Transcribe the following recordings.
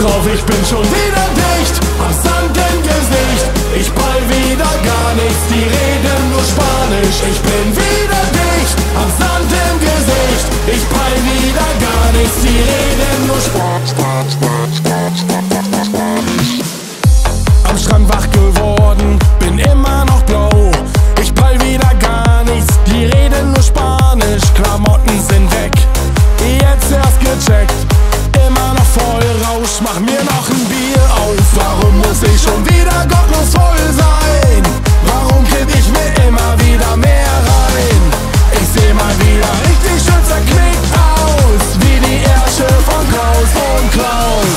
drauf, ich bin schon wieder dicht, am Sand im Gesicht. Ich peil wieder gar nichts, die reden nur Spanisch. Ich bin wieder dicht, am Sand im Gesicht. Ich peil wieder gar nichts, die reden nur Spanisch. Am Strand wach geworden, bin immer noch blau. Ich peil wieder gar nichts, die reden nur Spanisch. Klamotten sind weg, jetzt erst gecheckt. Immer noch voll Rausch, mach mir noch ein Bier auf. Warum muss ich schon wieder gottlos voll sein? Warum krieg ich mir immer wieder mehr rein? Ich seh mal wieder richtig schön zerknickt aus, wie die Ärsche von Klaus und Klaus.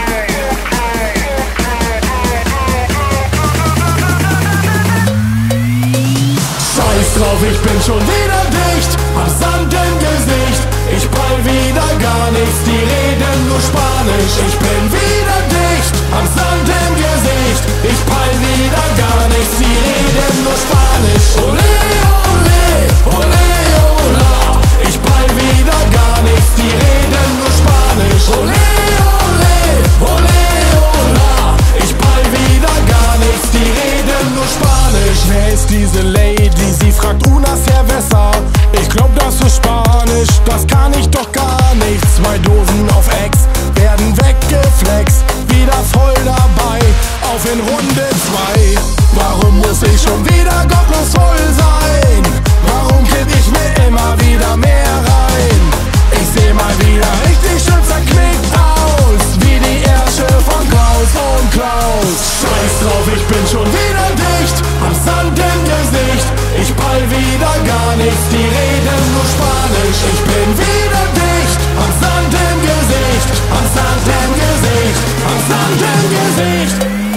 Scheiß drauf, ich bin schon wieder dicht, am Sand im Gesicht. Ich peil wieder gar nichts, die reden nur Spanisch. Ich bin wieder dicht, am Sand im Gesicht. Ich peil wieder gar nichts, die reden nur Spanisch. Ole, ole, ole, ola. Ich peil wieder gar nichts, die reden nur Spanisch. Ole, ole, ole, ola. Ich peil wieder gar nichts, die reden nur Spanisch. Wer ist diese Lady? Sie fragt una cerveza. Ich glaub, das ist Spanisch, das kann ich doch gar nicht. 2 Dosen auf Ex werden weggeflext, wieder voll dabei, auf in Runde 2. Warum muss ich schon wieder gottlos voll sein? Warum krieg ich mir immer wieder mehr rein? Ich seh mal wieder richtig schön zerknickt aus, wie die Ärsche von Klaus und Klaus. Scheiß drauf, ich bin schon wieder dicht, am Sand im Gesicht. Ich peil wieder gar nichts, die reden nur Spanisch. Ich bin wieder dicht, am Sand im Gesicht, am Sand im Gesicht, am Sand im Gesicht.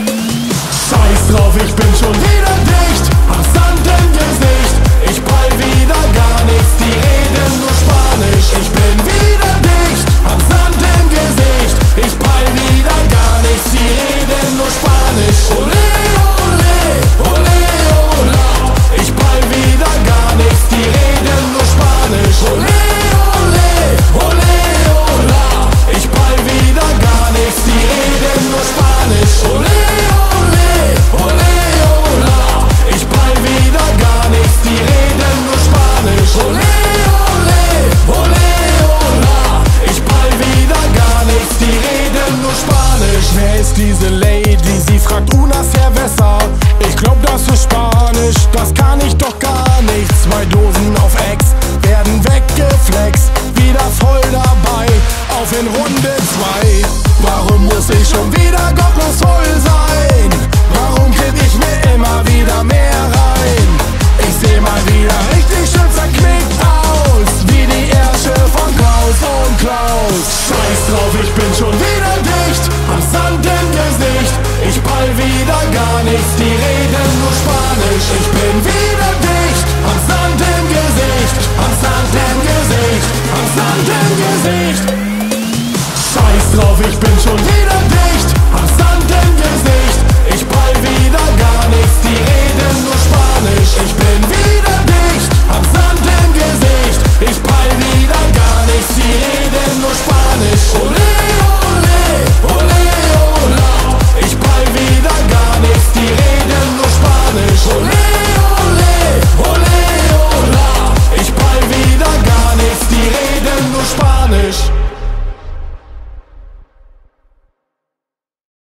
Scheiß drauf, ich bin schon wieder dicht, am Sand im Gesicht. Ich peil wieder gar nichts, die reden nur Spanisch. Ich bin wieder dicht, am Sand im Gesicht. Ich peil wieder gar nichts, die reden nur Spanisch. Ole, ole, ole, ola. Ich peil wieder gar nichts, die reden nur Spanisch. Ole, ole, ole, ola. Ich peil wieder gar nichts, die reden nur Spanisch. Ole, ole, ole, ola. Ich peil wieder gar nichts, die reden nur Spanisch. Ole, ole, ole, ola. Ich peil wieder gar nichts, die reden nur Spanisch. Wer ist diese Lady? Sie fragt una cerveza. Ich glaub, das ist Spanisch, das kann ich doch gar nicht. 2 Dosen auf Ex werden weggeflext, wieder voll dabei, auf in Runde 2. Warum muss ich schon wieder gottlos voll sein? Warum krieg ich mir immer wieder mehr rein? Ich seh mal wieder richtig schön zerknickt aus, wie die Ärsche von Klaus und Klaus. Scheiß drauf, ich bin schon wieder dicht, am Sand im Gesicht. Ich peil wieder gar nichts, die reden nur Spanisch. Ich bin wieder dicht, am Sand im Gesicht, am Sand im Gesicht, am Sand im Gesicht. Scheiß drauf, ich bin schon wieder